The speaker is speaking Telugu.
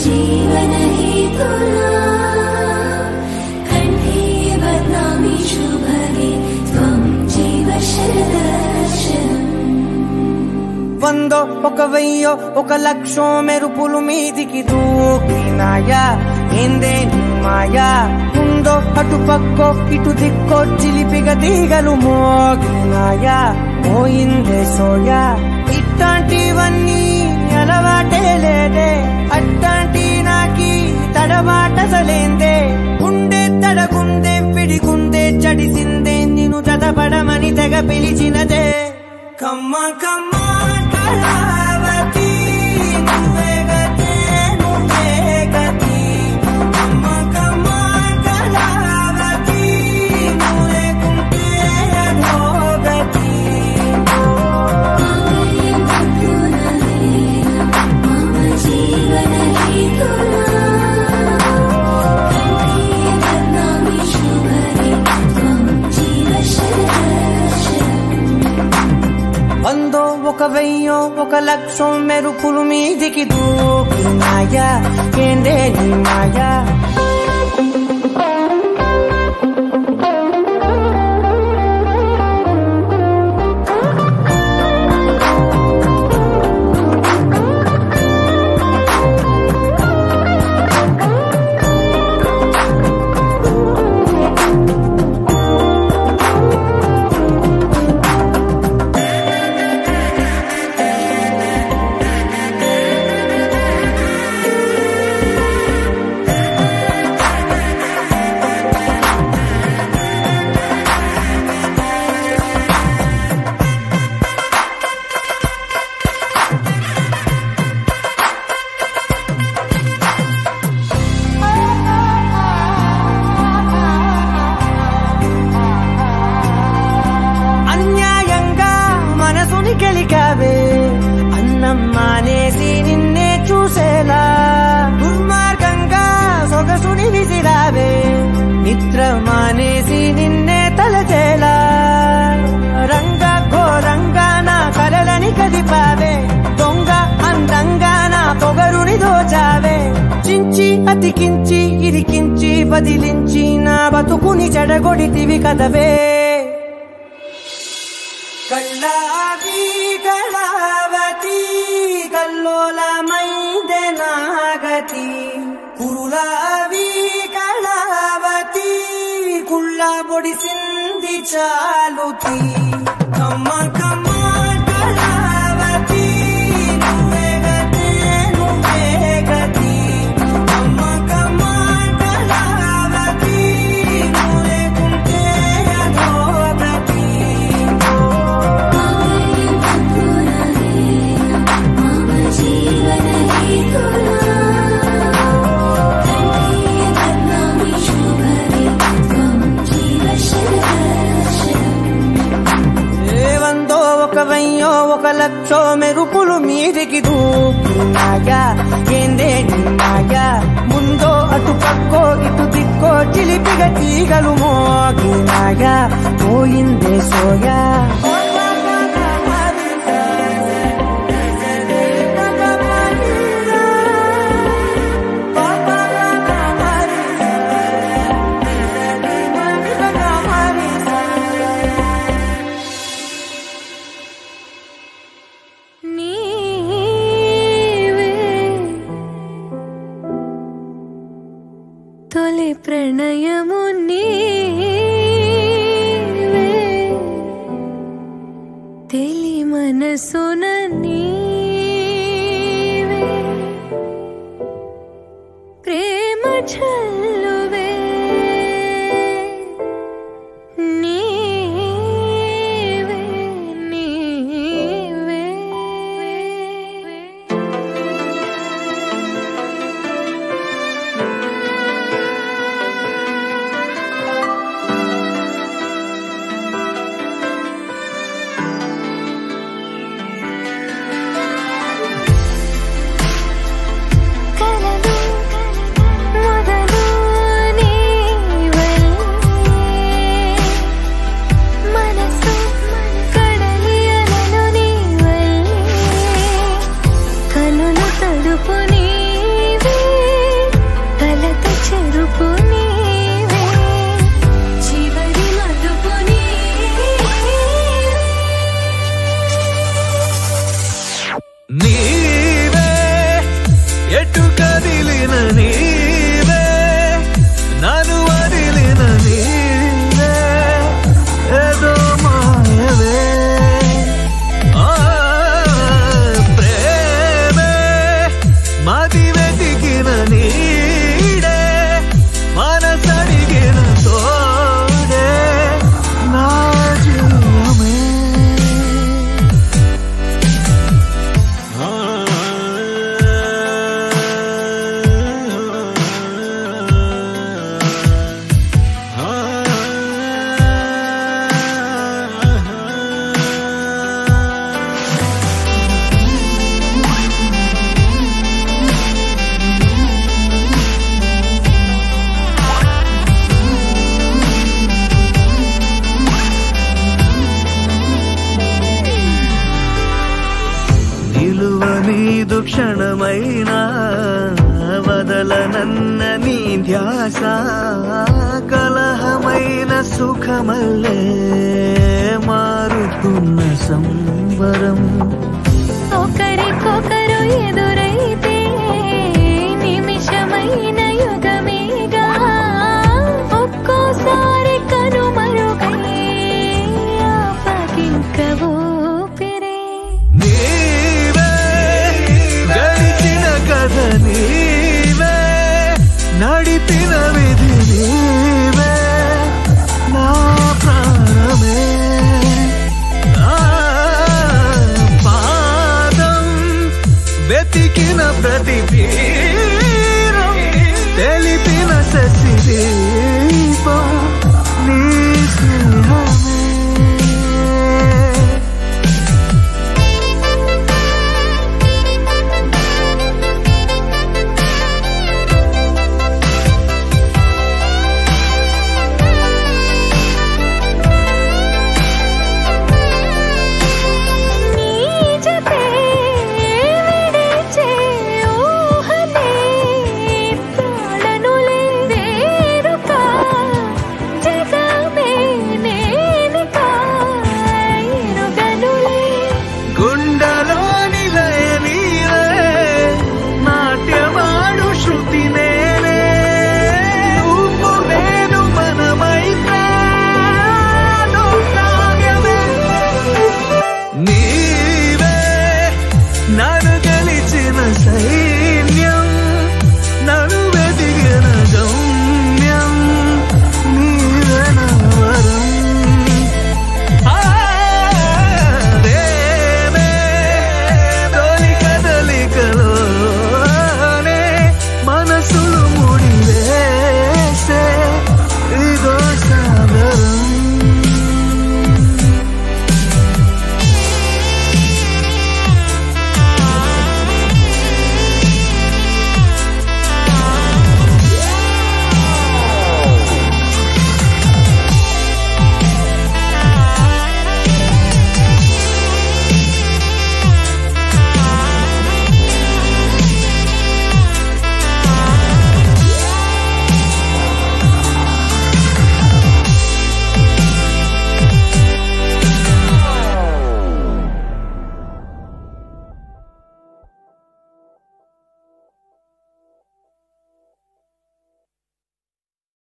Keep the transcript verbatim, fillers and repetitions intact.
जीवन हेतुना कंठे बध्नामि शुभगे त्वं जीव शरदर्शनम् వందో ఒక వెయ్యో ఒక లక్షో మెరుపులు మీదికి దూకినాయా ఏందే నీ మాయా ఉందో అటు పక్కో ఇటు దిక్కో చిలిపిగ తీగలు మోగినాయా పోయిందే సోయా ఇట్లాంటివన్నీ అలవాటే లేదే అట్లాంటి నాకి తడబాటసలేందే గుండె తడగుందే పిడిగుండే చడిసిందే నిన్ను చదపడమని తెగ పిలిచినదే కమ్మ కమ్మ కళావతి నువ్వే గతే నువ్వే గతి కమ్మ కమ్మ కళావతి నువ్వే కుంటే అధోగతి मम जीवन हेतुना कंठे बध्नामि शुभगे त्वं जीव शरदर्शनम् వందో ఒక వెయ్యో ఒక లక్షో మెరుపులు మీదికి దూకినాయా ఏందే నీ మాయా అన్యాయంగా మనసుని గెలికావే అన్నం మానేసి నిన్నే చూసేలా దుర్మార్గంగా సొగసుని విసిరావే నిద్ర మానేసి నిన్నే తలచేలా రంగా ఘోరంగా నా కలలని కదిపావే దొంగ అందంగా నా పొగరుని దోచావే చించి అతికించి ఇరికించి వదిలించి నా బతుకుని చెడగొడితివి కదవే కళ్ళావి కళావతి కల్లోలమైందే నాగతి కురులావి కళావతి కుళ్ళ బొడిసింది చాలుతి కమ్మ కమ్మ కళావతి నువ్వే గతే నువ్వే గతి కమ్మ కమ్మ కళావతి నువ్వే కుంటే అధోగతి मम जीवन हेतुना कंठे बध्नामि शुभगे त्वं जीव शरदर्शनम् ఏ వందో ఒక వెయ్యో ఒక లక్షో మెరుపులు మీదికి దూకినాయా ఏందే నీ మాయా ముందో అటు పక్కో ఇటు దిక్కో చిలిపిగ తీగలు మోగినాయా పోయిందే సోయా నీవే తొలి ప్రణయము నీవే తెలి మనసున నీవే ప్రేమ చల్లువే నీవే నీవే నీదు క్షణమైనా వదలనన్న నీ ధ్యాస కలహమైన సుఖమల్లే మారుతున్న సంబరం ఒకరికొకరు ఎదురైతే నిమిషమైన యుగమేగా ఒక్కోసారి కనుమరుగై ఆపకింక ఊపిరే నీవే గడిచిన కథ నీవే నడిపిన విధి నీవే నా ప్రాణమే వెతికిన ప్రతి తీరం తెలిపిన శశిదీపం నీ స్నేహమే నన్ను గెలిచిన సై